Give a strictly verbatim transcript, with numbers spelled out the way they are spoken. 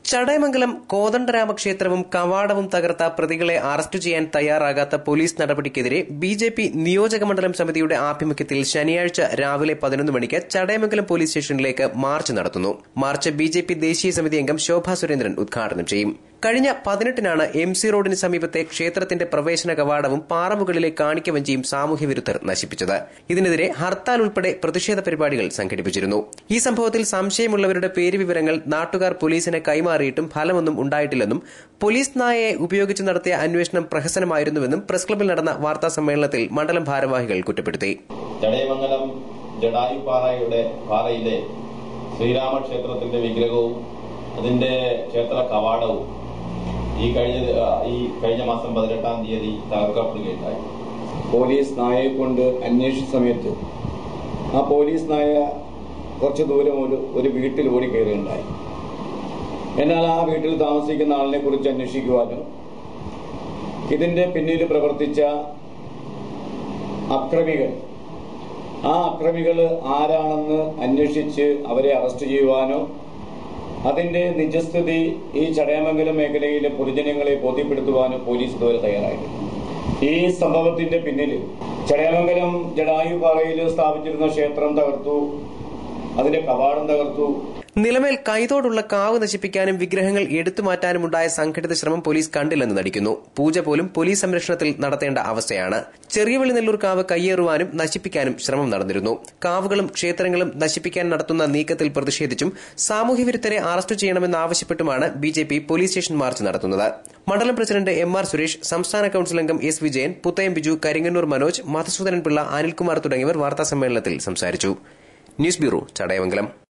ചടയമംഗലം കോദണ്ഡരാമക്ഷേത്രവും കവാടവും തകർത്ത പ്രതികളെ അറസ്റ്റ് ചെയ്യാൻ തയ്യാറാകാത്ത പോലീസ് നടപടിക്കെതിരെ ബി ജെ പി നിയോജകമണ്ഡലം സമിതിയുടെ ആഭിമുഖ്യത്തിൽ ശനിയാഴ്ച രാവിലെ പതിനൊന്ന് മണിക്ക് ചടയമംഗലം പോലീസ് സ്റ്റേഷനിലേക്ക് മാർച്ച് നടത്തുന്നു. മാർച്ച് ബി ജെ പി ദേശീയ സമിതി അംഗം ശോഭാ സുരേന്ദ്രൻ ഉദ്ഘാടനം ചെയ്യും. കഴിഞ്ഞ പതിനെട്ടിനാണ് എം സി റോഡിന് സമീപത്തെ ക്ഷേത്രത്തിന്റെ പ്രവേശന കവാടവും പാറമുകളിലെ കാണിക്കവഞ്ചിയും സാമൂഹ്യവിരുദ്ധർ നശിപ്പിച്ചത്. ഇതിനെതിരെ ഹർത്താൽ ഉൾപ്പെടെ പ്രതിഷേധ പരിപാടികൾ സംഘടിപ്പിച്ചിരുന്നു. ഈ സംഭവത്തിൽ സംശയമുള്ളവരുടെ പേര് വിവരങ്ങൾ നാട്ടുകാർ പോലീസിന് കൈമാറിയിട്ടും ഫലമൊന്നും ഉണ്ടായിട്ടില്ലെന്നും പോലീസ് നായയെ ഉപയോഗിച്ച് നടത്തിയ അന്വേഷണം പ്രഹസനമായിരുന്നുവെന്നും പ്രസ് ക്ലബിൽ നടന്ന വാർത്താ സമ്മേളനത്തിൽ മണ്ഡലം ഭാരവാഹികൾ കുറ്റപ്പെടുത്തി. ചടയമംഗലം ജടായുപാറയുടെ പാറയിലെ ശ്രീരാമക്ഷേത്രത്തിന്റെ വിഗ്രഹവും അതിന്റെ ക്ഷേത്ര കവാടവും ഈ കഴിഞ്ഞ ഈ കഴിഞ്ഞ മാസം പതിനെട്ടാം തീയതി തകർക്കപ്പെടുകയുണ്ടായി. പോലീസ് നായയെ കൊണ്ട് അന്വേഷിച്ച സമയത്ത് ആ പോലീസ് നായ കുറച്ചു ദൂരം ഒരു ഒരു വീട്ടിൽ ഓടി കയറുകയുണ്ടായി. എന്നാൽ ആ വീട്ടിൽ താമസിക്കുന്ന ആളിനെ കുറിച്ച് അന്വേഷിക്കുവാനും ഇതിന്റെ പിന്നിൽ പ്രവർത്തിച്ച അക്രമികൾ ആ അക്രമികൾ ആരാണെന്ന് അന്വേഷിച്ച് അവരെ അറസ്റ്റ് ചെയ്യുവാനോ അതിന്റെ നിജസ്ഥിതി ഈ ചടയമംഗലം മേഖലയിലെ പൊതുജനങ്ങളെ ബോധ്യപ്പെടുത്തുവാനും പോലീസ് ഇതുവരെ തയ്യാറായിട്ടുണ്ട്. ഈ സംഭവത്തിന്റെ പിന്നിൽ ചടയമംഗലം ജടായുപാറയിൽ സ്ഥാപിച്ചിരുന്ന ക്ഷേത്രം തകർത്തു, അതിന്റെ കവാടം തകർത്തു. നിലമേൽ കൈതോടുള്ള കാവ് നശിപ്പിക്കാനും വിഗ്രഹങ്ങൾ എടുത്തുമാറ്റാനുമുണ്ടായ സംഘടിത ശ്രമം പോലീസ് കണ്ടില്ലെന്ന് നടിക്കുന്നു. പൂജ പോലും പോലീസ് സംരക്ഷണത്തിൽ നടത്തേണ്ട അവസ്ഥയാണ്. ചെറിയവള്ളി നെല്ലൂർ കാവ് കയ്യേറുവാനും നശിപ്പിക്കാനും ശ്രമം നടന്നിരുന്നു. കാവുകളും ക്ഷേത്രങ്ങളും നശിപ്പിക്കാൻ നടത്തുന്ന നീക്കത്തിൽ പ്രതിഷേധിച്ചും സാമൂഹ്യവിരുദ്ധരെ അറസ്റ്റ് ചെയ്യണമെന്നാവശ്യപ്പെട്ടുമാണ് B J P police station march നടത്തുന്നത്. മണ്ഡലം പ്രസിഡന്റ് എം ആർ സുരേഷ്, സംസ്ഥാന കൌൺസിൽ അംഗം എസ് വിജയൻ, പുത്തയം ബിജു, കരിങ്ങന്നൂർ മനോജ്, മധുസൂദനൻ പിള്ള, അനിൽകുമാർ തുടങ്ങിയവർ വാർത്താസമ്മേളനത്തിൽ സംസാരിച്ചു. News bureau, Chadayamangalam.